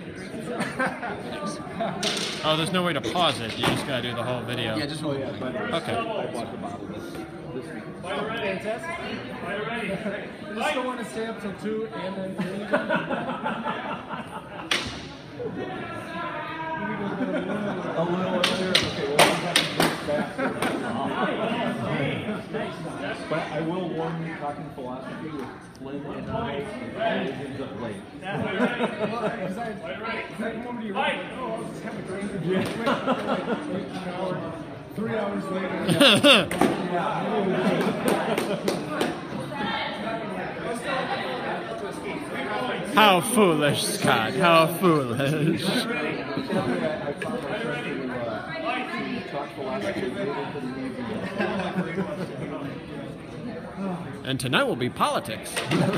Oh, there's no way to pause it. You just gotta do the whole video. Yeah, just hold it. Okay. Fantastic. You still want to stay up till 2 and then 3? A little earlier. Okay, well, we have to go back. But I will warn you, talking philosophy with Flynn and I always ends up late. Because I come over to your room, like, oh, I'll just have a drink. 3 hours later. How foolish, Scott. How foolish. And tonight will be politics.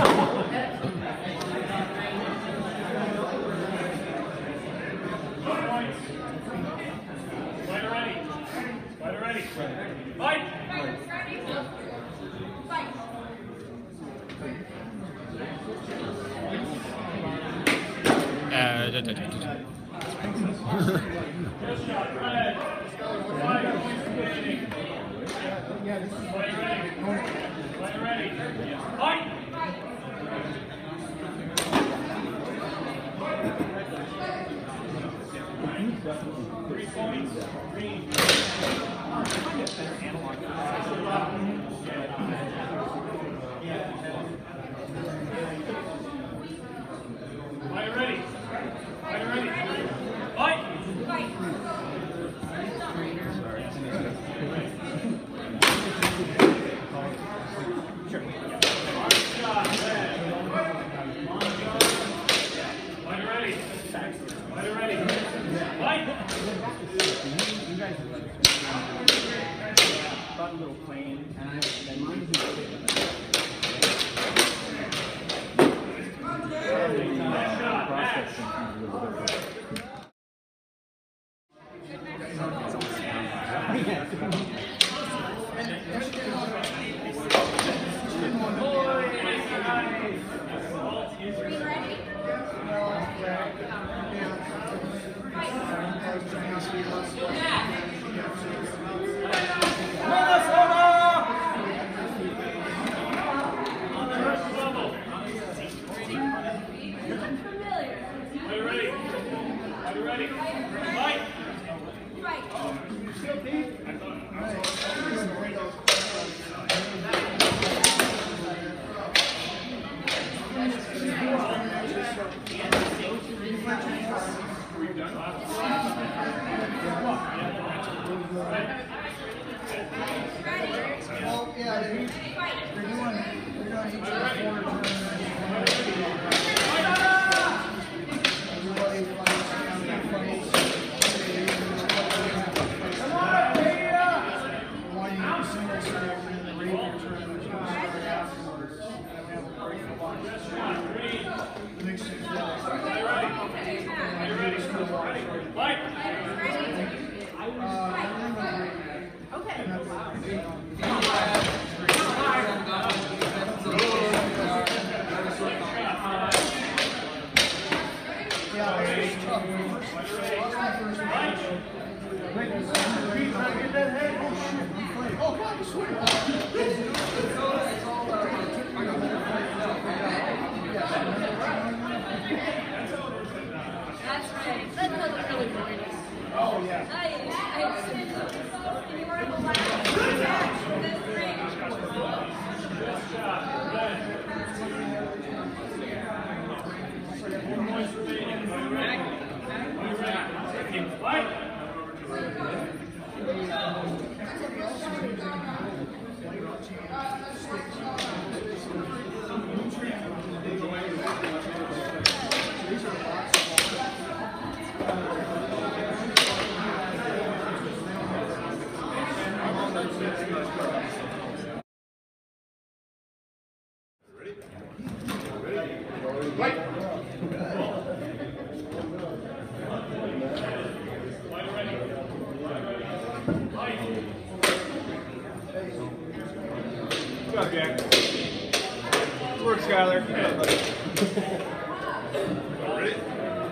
Good job, Jack. Good work, Skyler. Ready?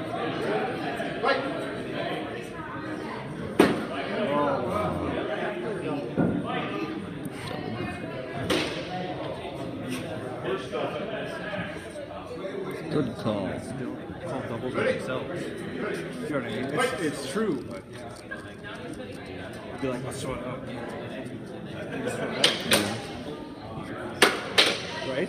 Good call. It's all doubles by themselves. You know what I mean? It's true, but I'd be like, let's throw it up. right?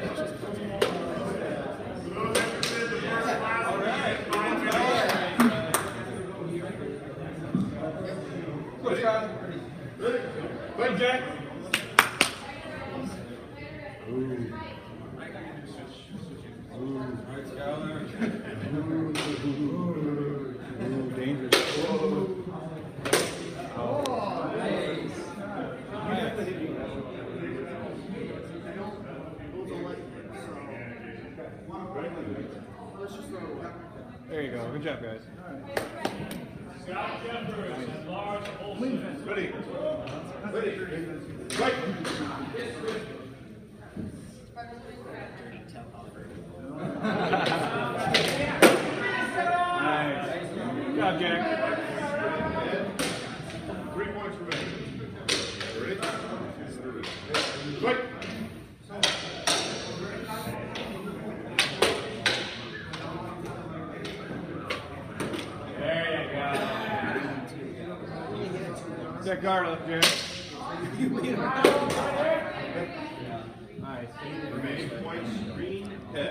Right, Jack. Ooh, dangerous. There you go. Good job, guys. Ready. Ready. Right. Nice. Good job, Jack. 3 points remaining. Ready? Right. There you go. Set guard up, Jack. Nice. Remaining points, green, head.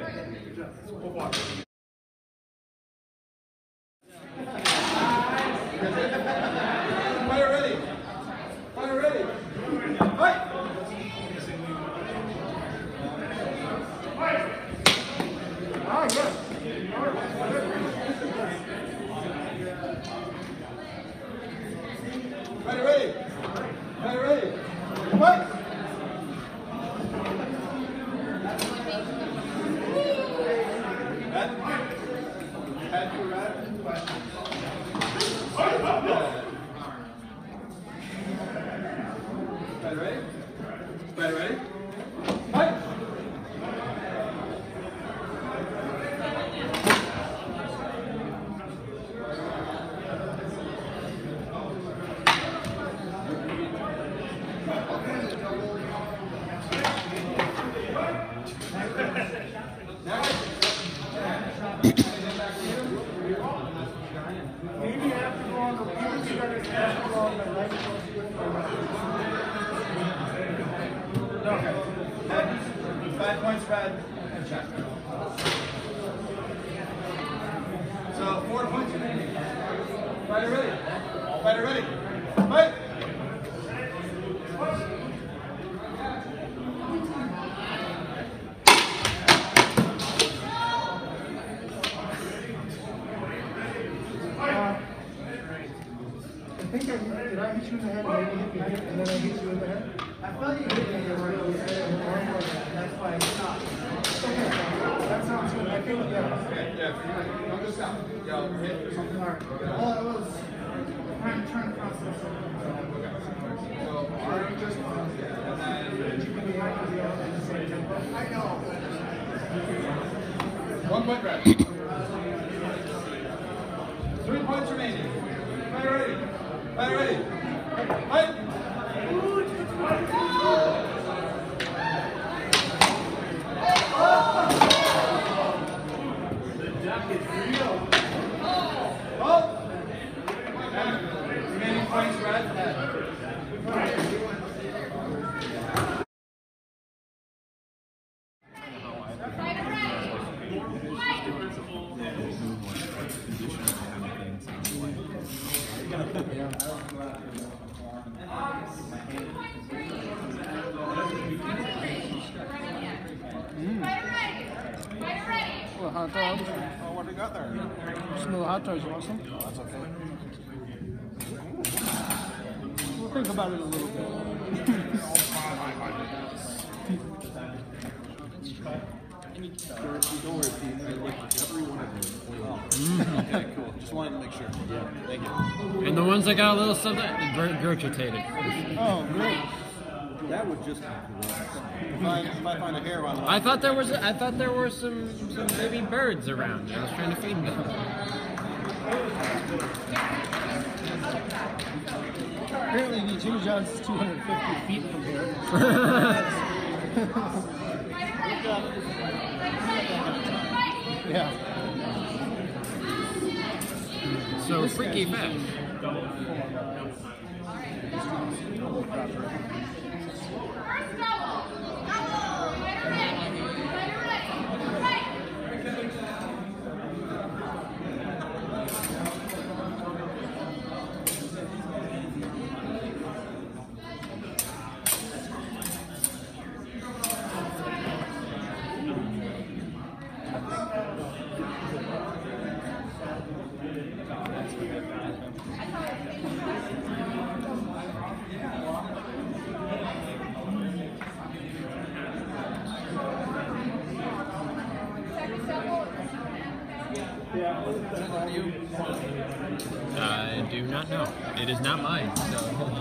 Fire ready. Fire ready. Fight. Ah, yes. Fire ready. Fire ready. Fight. Ready? Ready? Fight! Maybe after go on the field, you gotta go on the right. Okay. 5 points red. So 4 points remaining. Fighter ready. Fighter ready. Fight. I think did I hit you in the head and then you hit me and then I hit you in the head? I felt you hit me in the head and that's why I stopped. Okay, that sounds good. I think, yeah. I'll just stop. Yeah, hit or something. All right. Well, I was trying to process something. So, arm just, and then you can be happy at the same tempo. I know. 1 point red. 3 points remaining. Fight ready. Fight ready. Fight. Remaining points red. Well, hot dogs. Oh, what do you got there? Some little hot dogs. You want some? Oh, that's okay. We'll think about it a little bit. Don't worry, Pete. I like every one of them. Okay, cool. Just wanted to make sure. Yeah, thank you. And the ones that got a little something, regurgitated. Oh, great. That would just be cool. If I find a hair on I thought there were some baby birds around. I was trying to feed them. Apparently, the Jimmy John's is 250 feet from here. Yeah. So freaky fast. I do not know. It is not mine, so.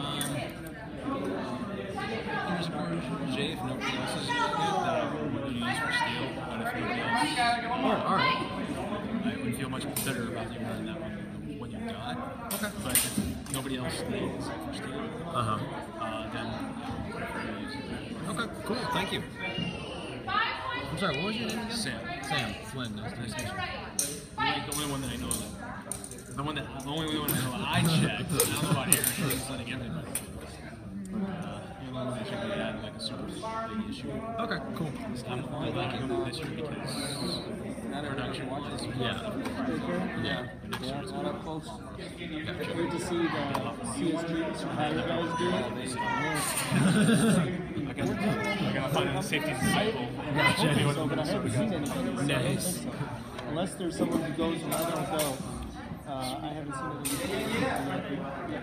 Jay, if nobody else is using it, then what you use for steel, but if nobody else, Oh, alright. I would feel much better about you wearing that one when you're done. Okay. But if nobody else needs it for steel, Uh-huh. then I would prefer to use it. Okay, cool. Thank you. I'm sorry, what was your name again? Sam. Sam. Flynn. Nice to meet you. The only one that I know that. The only one I checked. I don't know about Aaron. He's letting everybody. You're the only one that should be had like a super big issue. Okay, cool. I'm only liking this year because production wise. Yeah. Yeah. Yeah, not up close. Great to see the CSG Chicago guys do it. I gotta find the safety cycle. So, but I haven't seen anything. So I don't think so. Unless there's someone who goes and I don't go. I haven't seen anything.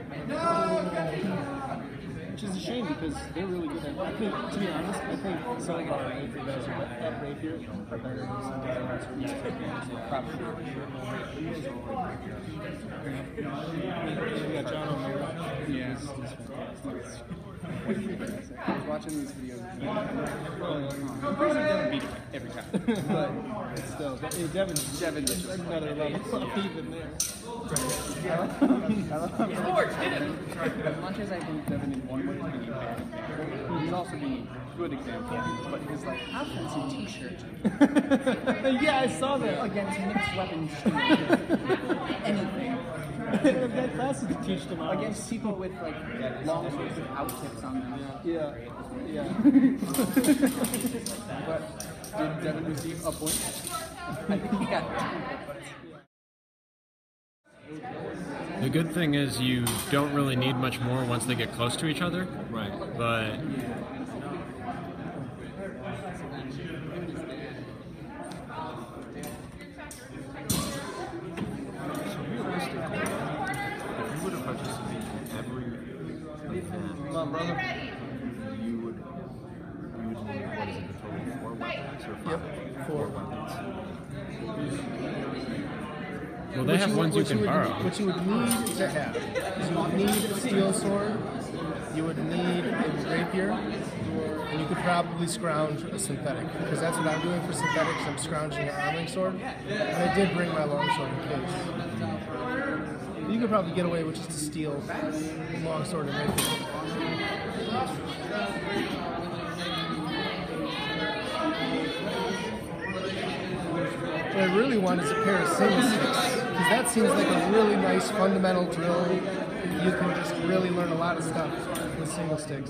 Which is a shame because they're really good at it. I think, to be honest, I think some of our Rapier guys at Rapier are better than some of the guys who are probably. We got John O'Mara. Yeah, he's fantastic. I was watching these videos. I'm pretty sure Devin beat him every time. But still, Devin's is just another level even there. As much as I think Devin in one way is being bad, he's also being a good example. But his like offensive T-shirt Yeah, I saw that. against Nick's weapons, anything That class is to teach them how. against people with like long swords without tips on them. Yeah, yeah. But did Devin receive a point? I think he got 2 points. The good thing is you don't really need much more once they get close to each other. Right. But If you would have participated in every event, Come on, brother. you would need, what is it, a total of 4 weapons or 5? Yep, 4 weapons. well, they have ones you can borrow. What you would need to have is you would need a steel sword, you would need a rapier, and you could probably scrounge a synthetic, because that's what I'm doing for synthetics. I'm scrounging an arming sword, and I did bring my longsword in case. You could probably get away with just a steel longsword and rapier. What I really want is a pair of single sticks, because that seems like a really nice fundamental drill. You can just really learn a lot of stuff with single sticks.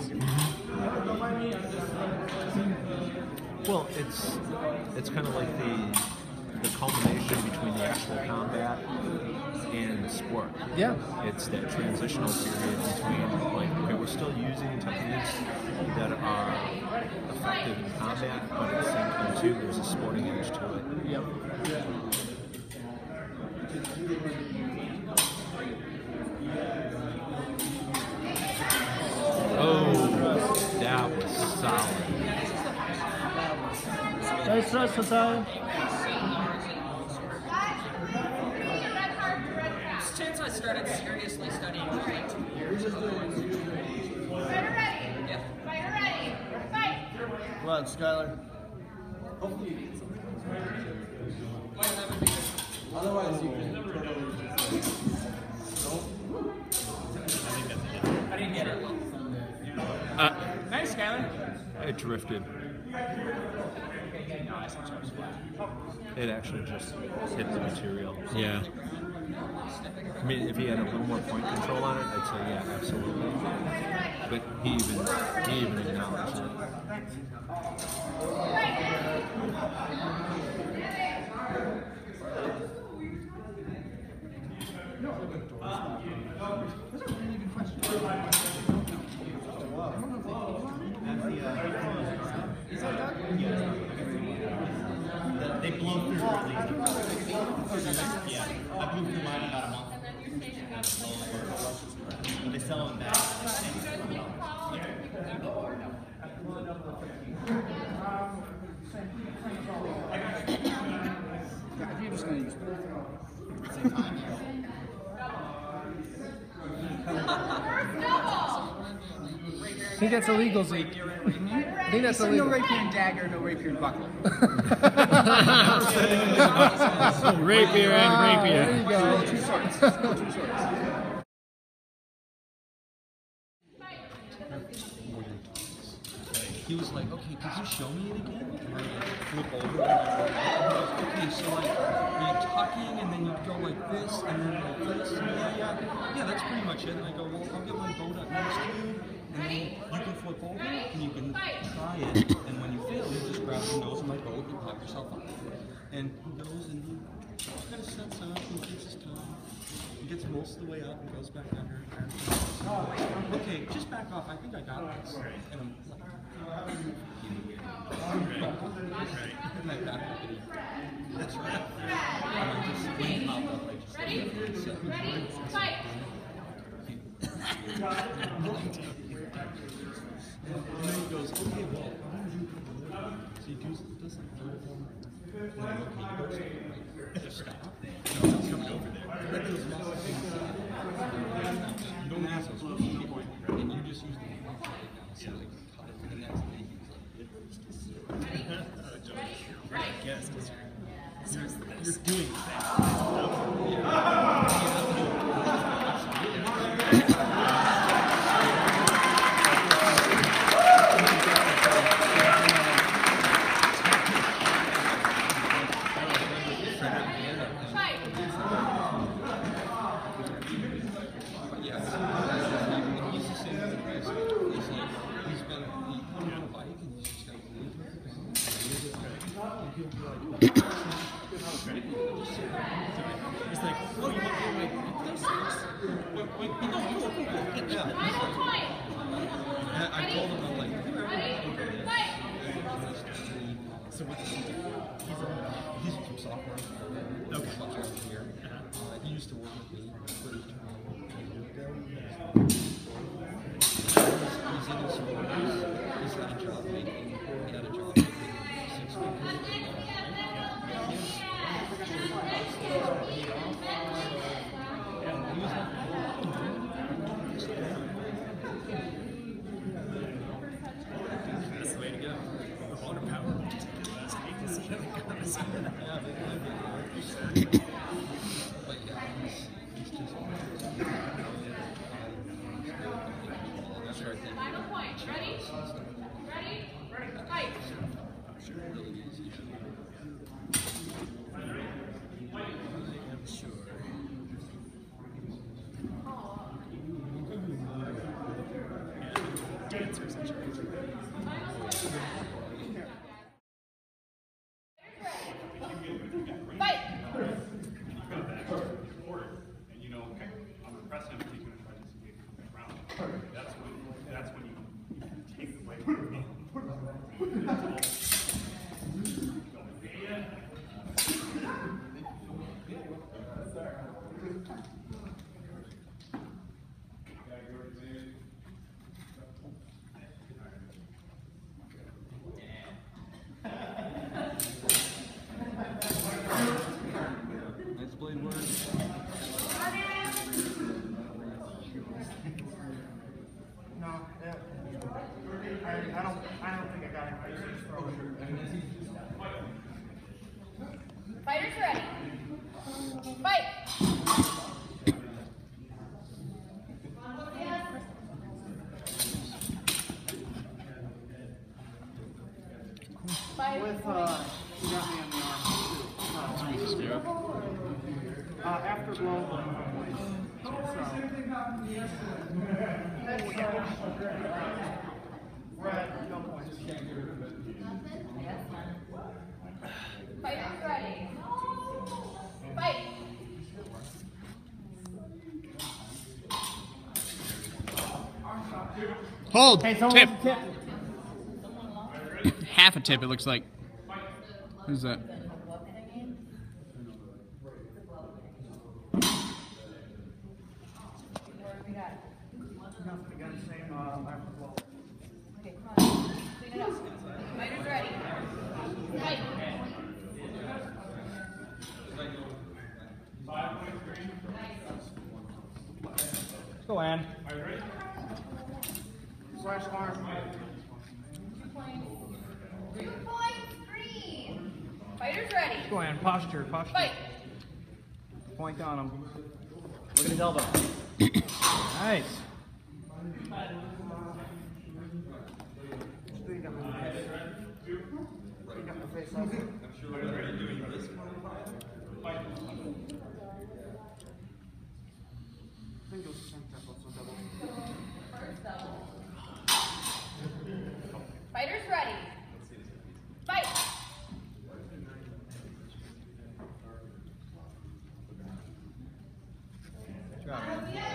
Well, it's kind of like the culmination between the actual combat and the sport. Yeah. It's that transitional period between, like, okay, we're still using techniques that are effective in combat, but at the same time too, there's a sporting edge to it. Yep. Oh, that was solid. Nice thrust, Hassan. Since I started seriously studying fighting 2 years ago. Come on, Skylar. Otherwise, you can I didn't get it. Nice, Skyler. It drifted. It actually just hit the material. Yeah. I mean, if he had a little more point control on it, I'd say yeah, absolutely. But he even acknowledged it. They blow through really. Yeah, I blew through mine about a month. But they sell them back. I think I'm just going to use both. I think that's illegal, Zeke. I think that's No illegal. rapier and dagger, no rapier and buckle. Rapier and rapier. There you go. Two swords. Two swords. He was like, okay, could you show me it again? And I flip over and I'm like, okay, so like, you're tucking and then you go like this and then like this. Yeah, that's pretty much it. And I go, well, I'll get my boat up next to you and then you can flip over and you can try it. And when you fail, you just grab the nose of my boat and pop yourself up. And he goes and he kind of sets up and takes his time. He gets most of the way up and goes back under. Okay, just back off. I think I got this. And I'm like, and I back up and he, that's right. And I just went up. Ready? Fight! And then he goes, okay, well, how did you go? So he does like vertical. And I'm like, okay, you go something. Just stop. No, it's coming over there. That goes lots of things. You don't ask us what's the point. And you just use the one right now. So like, cut it. And that's the thing. Yes, you're doing So what does he do? He's from software. Okay. Here. He used to work with me, but he turned a year ago. He's in his 40s. He's got a job making. He had a job making 6 weeks. That's the way to go. The water power. But yeah, he's just Final point. Ready? Ready? Fight! Fight! With, he got me on the arm, too. Afterglow. Fighters ready. Fight. Hold. Hey, someone Tip. wants a tip. Half a tip, it looks like. Who's that? Okay, come on. Clean it up. Fighters ready. Fight. Let's go, Ann. Slash arm. 2 points. 3 points. Green. Fighters ready. Go, Ann. Posture. Fight. Point on him. Look at his elbow. Nice. Fighters ready. Fight. Good job.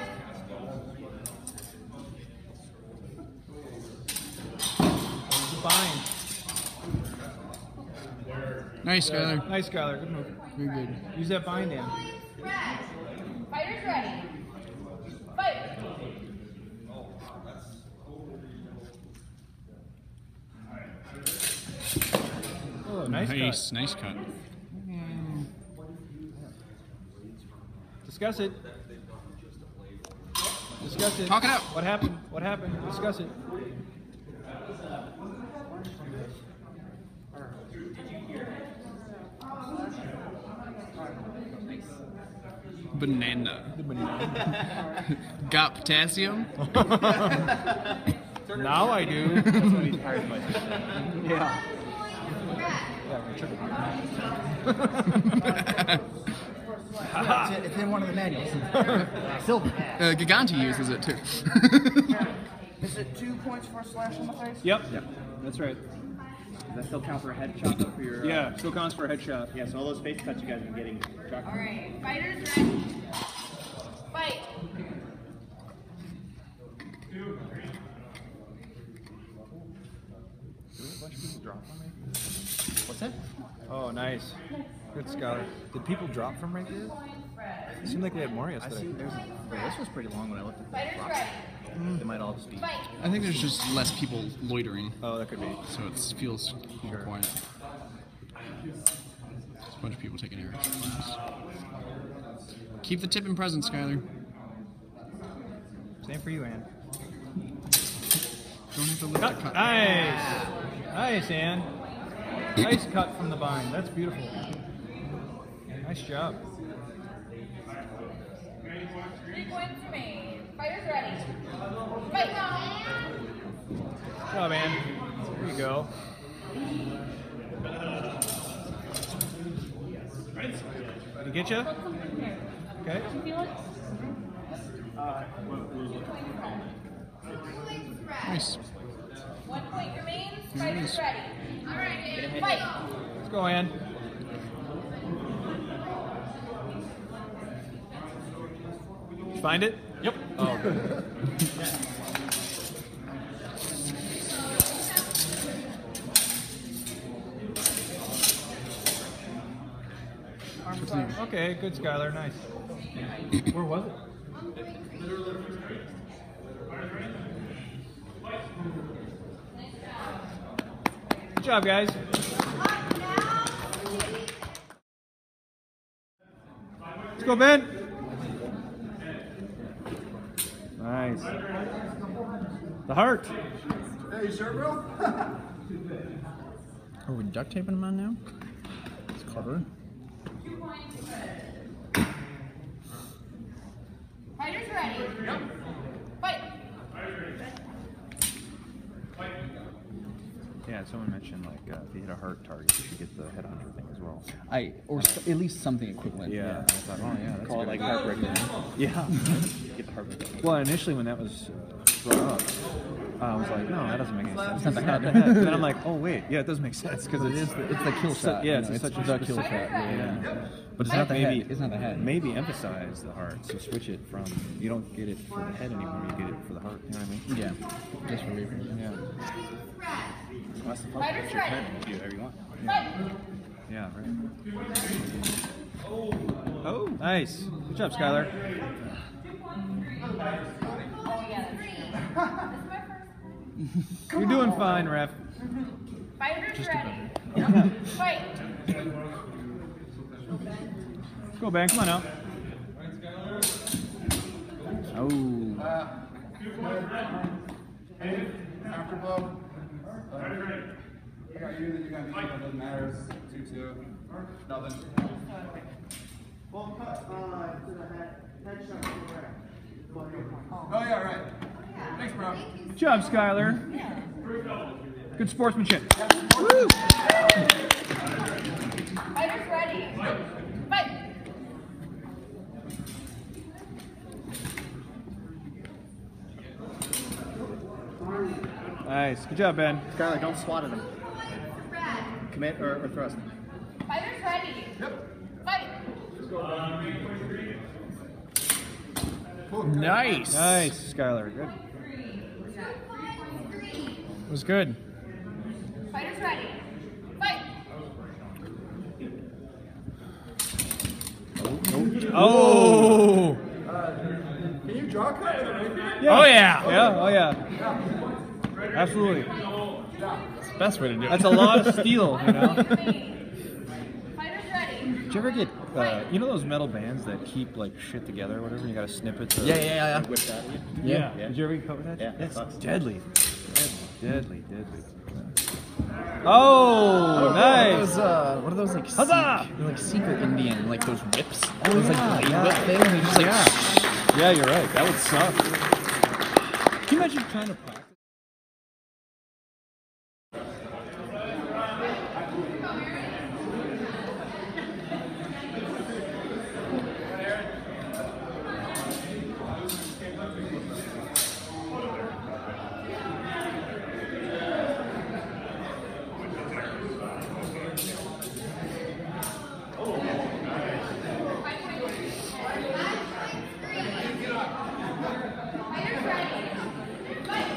Bind. Nice, Skyler. Nice, Skyler. Good move. Very good. Use that bind, Ann. Red. Fighters ready. Fight. Oh, nice cut. Nice cut. Discuss it. Discuss it. Talk it out. What happened? What happened? Discuss it. Banana. Got potassium? Now I do. That's what he's hired by. Yeah. It's in one of the manuals. Silver. Giganti uses it too. Is it 2 points for a slash on the face? Yep. That's right. Does that still count for a headshot for your? Yeah, still counts for a headshot. Yeah. So all those face cuts you guys have been getting. All right. Fighters ready. Fight. What's that? Oh, nice. Good, Scholar. Did people drop from right there? It seemed like they had more I yesterday. see. This was pretty long when I looked at the Fighters rock. ready. They might all just be. Fight. I think there's just less people loitering, Oh, that could be. so it feels more quiet. There's a bunch of people taking air. Keep the tip in present, Skyler. Same for you, Ann. Don't have to lift the cut. Nice. Nice, Ann. Nice cut from the bind. That's beautiful. Nice job. 3 points remain. Fighters ready. Fight now. Good job, Ann. There you go. Did he get you? Okay. Nice. 1 point remains. Fighters ready. All right, fight. Let's go, Ann. Did you find it? Yep. Oh, good. Okay, good, Skylar. Nice. Where was it? Good job, guys. Let's go, Ben. Nice. The heart. Hey, you sure, bro? Are we duct taping them on now? It's cover. 2 points. Fighters ready. Yep. Fight. Yeah, someone mentioned like if you hit a heart target, you should get the headhunter thing as well. At least something equivalent. Yeah. I thought, oh yeah, that's Call it good. like heartbreaker. Yeah. Get the heartbreaker. Well, initially when that was brought up, I was like, no, that doesn't make any sense. It's not the head. And then I'm like, oh wait, yeah, it does make sense because It's the kill shot. Yeah, you know, it's such a the kill specific- shot. Yeah. But It's not the maybe head. It's not the head. Maybe emphasize the heart, so switch it from you don't get it for the head anymore, you get it for the heart. You know what I mean? Yeah. Just for reaping. Yeah. Well, that's the fun. Fighters It's your ready. turn. You do whatever you want. Yeah. Right. Oh, nice. Good job, Skylar. You're doing fine, ref. Fighters ready. Fight. Go, Ben. Come on out. Oh. Afterblow. I got you, then you got me. It doesn't matter. It's 2-2. Nothing. Well, cut to the headshot to the right. Oh, yeah, right. Thanks, bro. Good job, Skylar. Good sportsmanship. Fighters ready. Fight. Nice. Good job, Ben. Skylar, don't swat at him. Commit or thrust. Fighters ready. Fight. Nice. Nice, Skylar. Good. It was good. Fighters ready. Fight. Oh. Can you draw cut with a rapier? Yeah. Oh yeah. Yeah. Oh yeah. Absolutely. It's the best way to do it. That's a lot of steel, you know. Fighters ready. Did you ever get, you know those metal bands that keep like shit together or whatever? You gotta snip it to... Yeah. Whip that at you. Yeah. Yeah. Did you ever get caught with that? Yeah, That's that sucks. deadly. Deadly. Oh, nice. What are those like? Huzzah! They're like secret Indian, like those whips. Oh, those yeah, like blade yeah. whip things. They're just like. Yeah, you're right. That would suck. Can you imagine trying to practice? Fighters ready. Fight.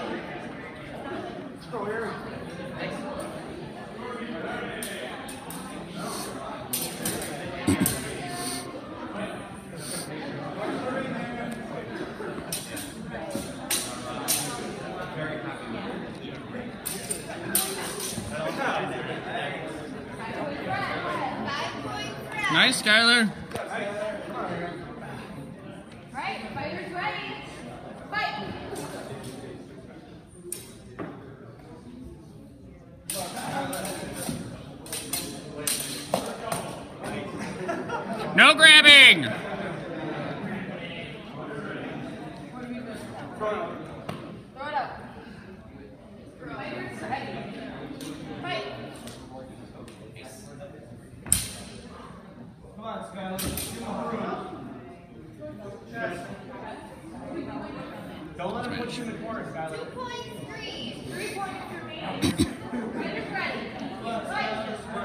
Nice, Skylar. Right. Fighters ready. Fight. No grabbing. Throw it up. Fighters ready. Fight. Come on, Skylar. Don't let him put you in the corner, Skylar. 2 points green. 3 points remaining. Fighters ready. Fight.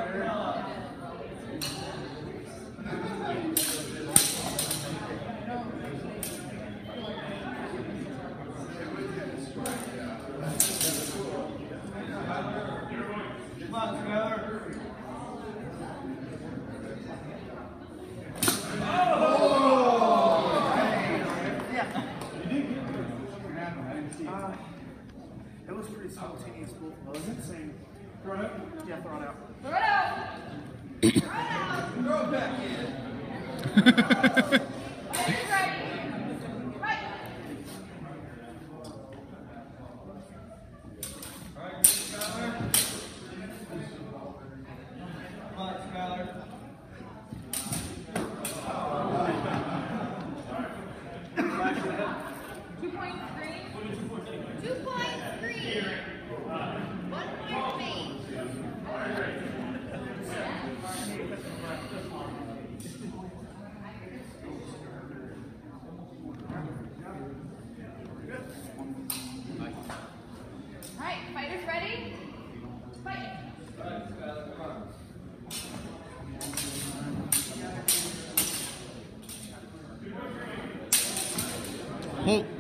Come on, Skylar. It was pretty simultaneous both of those. Same. Throw it out? Yeah, throw it out. Throw it out. Throw it back in. Fighters ready. Fight. Come on, Skylar. 2 points green. 2 points green. 1 point remaining. Hold.